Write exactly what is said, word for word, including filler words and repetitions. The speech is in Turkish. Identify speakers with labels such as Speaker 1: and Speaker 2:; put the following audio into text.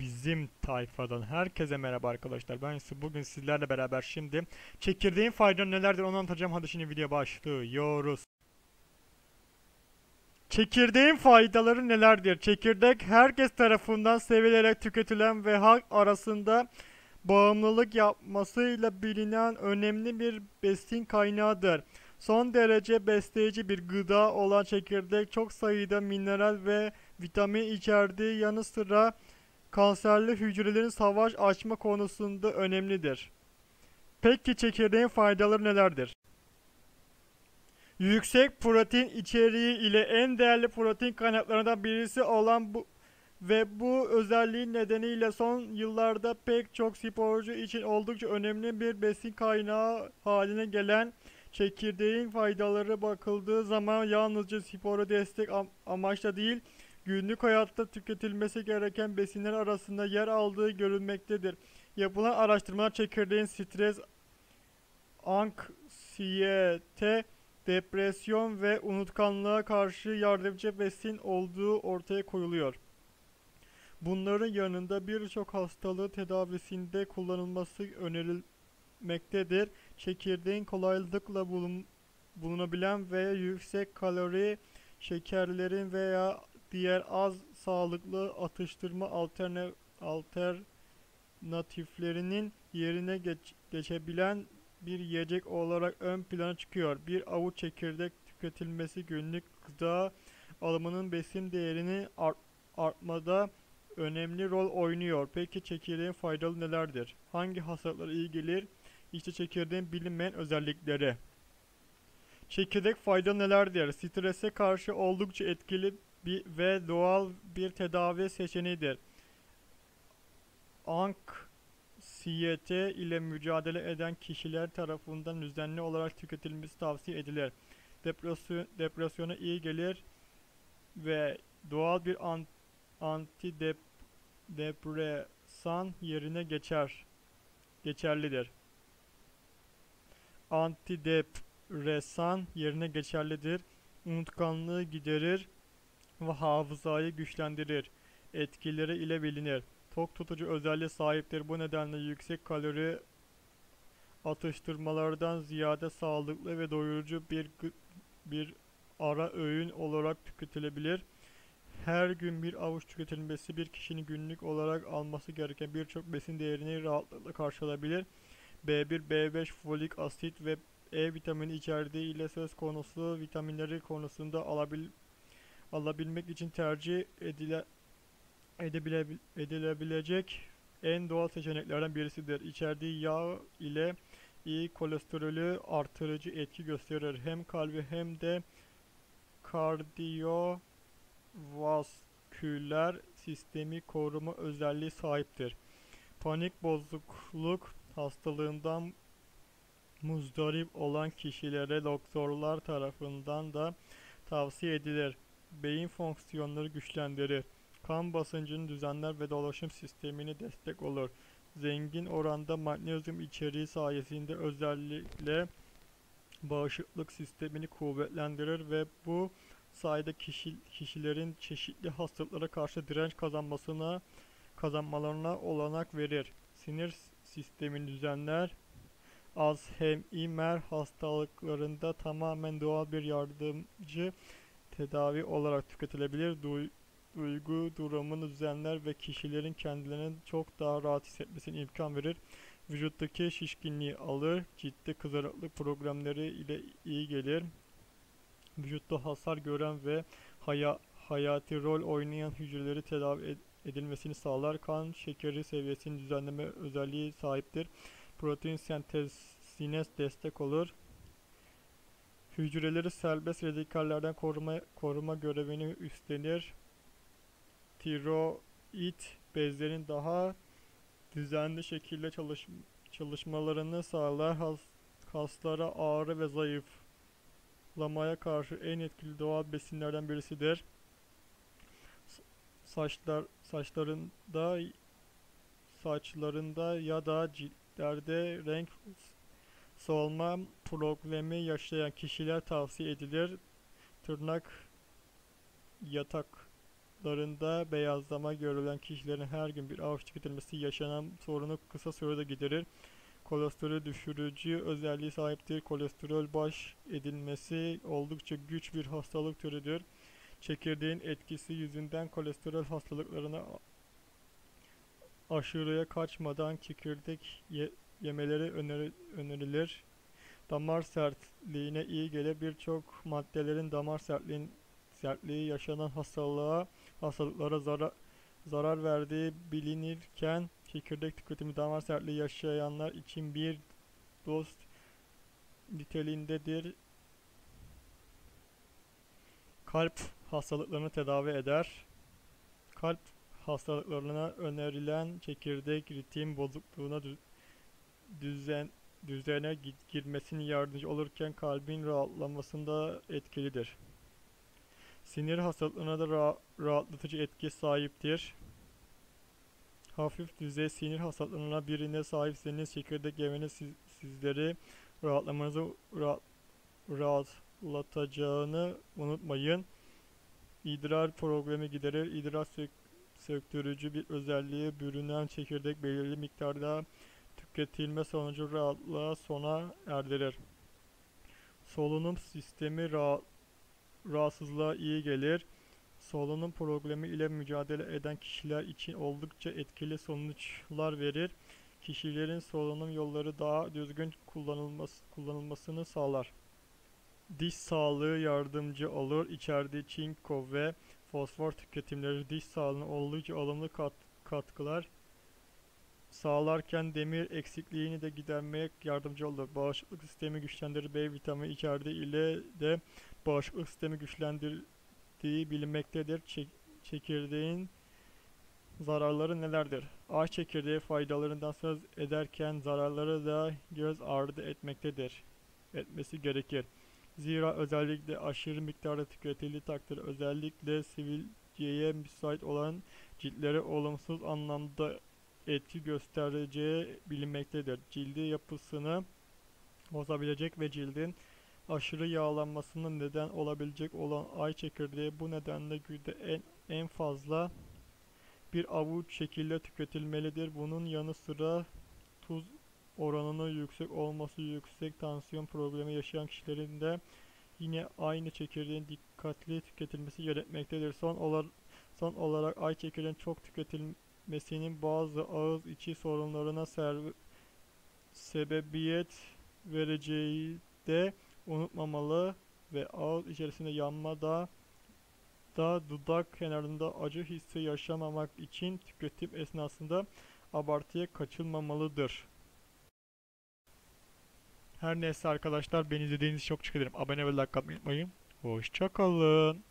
Speaker 1: Bizim tayfadan herkese merhaba arkadaşlar. Ben size bugün sizlerle beraber şimdi çekirdeğin faydaları nelerdir onu anlatacağım. Hadi şimdi video başlıyoruz. Çekirdeğin faydaları nelerdir? Çekirdek herkes tarafından sevilerek tüketilen ve halk arasında bağımlılık yapmasıyla bilinen önemli bir besin kaynağıdır. Son derece besleyici bir gıda olan çekirdek çok sayıda mineral ve vitamin içerdiği yanı sıra kanserli hücrelerin savaş açma konusunda önemlidir. Peki çekirdeğin faydaları nelerdir? Yüksek protein içeriği ile en değerli protein kaynaklarından birisi olan bu ve bu özelliği nedeniyle son yıllarda pek çok sporcu için oldukça önemli bir besin kaynağı haline gelen çekirdeğin faydaları bakıldığı zaman yalnızca spora destek am amaçla değil, günlük hayatta tüketilmesi gereken besinler arasında yer aldığı görülmektedir. Yapılan araştırmalar çekirdeğin stres, anksiyete, depresyon ve unutkanlığa karşı yardımcı besin olduğu ortaya koyuluyor. Bunların yanında birçok hastalığı tedavisinde kullanılması önerilmektedir. Çekirdeğin kolaylıkla bulun, bulunabilen ve yüksek kalori, şekerlerin veya diğer az sağlıklı atıştırma alterne, alternatiflerinin yerine geç, geçebilen bir yiyecek olarak ön plana çıkıyor. Bir avuç çekirdek tüketilmesi günlük gıda alımının besin değerini art, artmada önemli rol oynuyor. Peki çekirdeğin faydaları nelerdir? Hangi hastalıklara iyi gelir? İşte çekirdeğin bilinmeyen özellikleri. Çekirdek faydaları nelerdir? Strese karşı oldukça etkili bir ve doğal bir tedavi seçeneğidir. Anksiyete ile mücadele eden kişiler tarafından düzenli olarak tüketilmesi tavsiye edilir. Depresyon, depresyona iyi gelir ve doğal bir antidepresan yerine geçer, geçerlidir. Antidepresan yerine geçerlidir. Unutkanlığı giderir ve hafızayı güçlendirir. Etkileri ile bilinir. Tok tutucu özelliğe sahiptir. Bu nedenle yüksek kalori atıştırmalardan ziyade sağlıklı ve doyurucu bir bir ara öğün olarak tüketilebilir. Her gün bir avuç tüketilmesi bir kişinin günlük olarak alması gereken birçok besin değerini rahatlıkla karşılayabilir. B bir, B beş, folik asit ve E vitamini içerdiği ile söz konusu vitaminleri konusunda alabil, alabilmek için tercih edile, edibile, edilebilecek en doğal seçeneklerden birisidir. İçerdiği yağ ile iyi kolesterolü artırıcı etki gösterir. Hem kalbi hem de kardiyovasküler sistemi koruma özelliği sahiptir. Panik bozukluk hastalığından muzdarip olan kişilere doktorlar tarafından da tavsiye edilir. Beyin fonksiyonları güçlendirir. Kan basıncını düzenler ve dolaşım sistemine destek olur. Zengin oranda magnezyum içeriği sayesinde özellikle bağışıklık sistemini kuvvetlendirir ve bu sayede kişi, kişilerin çeşitli hastalıklara karşı direnç kazanmasına kazanmalarına olanak verir. Sinir sistemini düzenler. Alzheimer hastalıklarında tamamen doğal bir yardımcı tedavi olarak tüketilebilir. Du duygu durumunu düzenler ve kişilerin kendilerini çok daha rahat hissetmesine imkan verir. Vücuttaki şişkinliği alır. Ciddi kızarıklık programları ile iyi gelir. Vücutta hasar gören ve haya hayati rol oynayan hücreleri tedavi ed edilmesini sağlar. Kan şekeri seviyesini düzenleme özelliği sahiptir. Protein sentezine destek olur. Hücreleri serbest radikallerden koruma, koruma görevini üstlenir. Tiroid bezlerin daha düzenli şekilde çalış, çalışmalarını sağlar. Has, kaslara ağrı ve zayıflamaya karşı en etkili doğal besinlerden birisidir. Saçlar, saçlarında saçlarında ya da ciltlerde renk solma problemi yaşayan kişiler tavsiye edilir. Tırnak yatak vücutlarında beyazlama görülen kişilerin her gün bir avuç tüketilmesi yaşanan sorunu kısa sürede giderir. Kolesterol düşürücü özelliği sahiptir. Kolesterol baş edilmesi oldukça güç bir hastalık türüdür. Çekirdeğin etkisi yüzünden kolesterol hastalıklarına aşırıya kaçmadan çekirdek ye yemeleri öneri önerilir. Damar sertliğine iyi gelir. Birçok maddelerin damar sertliğin, sertliği yaşanan hastalığa, hastalıklara zarar, zarar verdiği bilinirken çekirdek tüketimi damar sertliği yaşayanlar için bir dost niteliğindedir. Kalp hastalıklarını tedavi eder. Kalp hastalıklarına önerilen çekirdek ritim bozukluğuna düzen düzene girmesine yardımcı olurken kalbin rahatlamasında etkilidir. Sinir hastalıklarına da ra rahatlatıcı etki sahiptir. Hafif düzey sinir hastalıklarına birine sahipseniz çekirdek yemeniz siz, sizleri rahatlamanızı rahat, rahatlatacağını unutmayın. İdrar problemi giderir. İdrar sök söktürücü bir özelliğe bürünen çekirdek belirli miktarda tüketilme sonucu rahatlığa sona erdirir. Solunum sistemi ra rahatsızlığa iyi gelir. Solunum problemi ile mücadele eden kişiler için oldukça etkili sonuçlar verir. Kişilerin solunum yolları daha düzgün kullanılması, kullanılmasını sağlar. Diş sağlığı yardımcı olur. İçerdiği çinko ve fosfor tüketimleri diş sağlığına oldukça olumlu kat, katkılar sağlarken demir eksikliğini de gidermeye yardımcı olur. Bağışıklık sistemi güçlendirir. B vitamini içerdiği ile de bağışıklık sistemi güçlendirdiği bilinmektedir. Çek çekirdeğin zararları nelerdir? Ağaç çekirdeği faydalarından söz ederken zararları da göz ardı etmektedir. Etmesi gerekir. Zira özellikle aşırı miktarda tüketildiği takdirde özellikle sivilceye müsait olan ciltlere olumsuz anlamda etki göstereceği bilinmektedir. Cildi yapısını bozabilecek ve cildin aşırı yağlanmasına neden olabilecek olan ay çekirdeği bu nedenle günde en, en fazla bir avuç şekilde tüketilmelidir. Bunun yanı sıra tuz oranının yüksek olması yüksek tansiyon problemi yaşayan kişilerin de yine aynı çekirdeğin dikkatli tüketilmesi gerekmektedir. Son olarak, son olarak ay çekirdeğinin çok tüketilmesinin bazı ağız içi sorunlarına sebebiyet vereceği de unutmamalı ve ağız içerisinde yanma da da dudak kenarında acı hissi yaşamamak için tüketim esnasında abartıya kaçılmamalıdır. Her neyse arkadaşlar, beni izlediğiniz için çok teşekkür ederim. Abone ve like atmayı unutmayın. Hoşça kalın.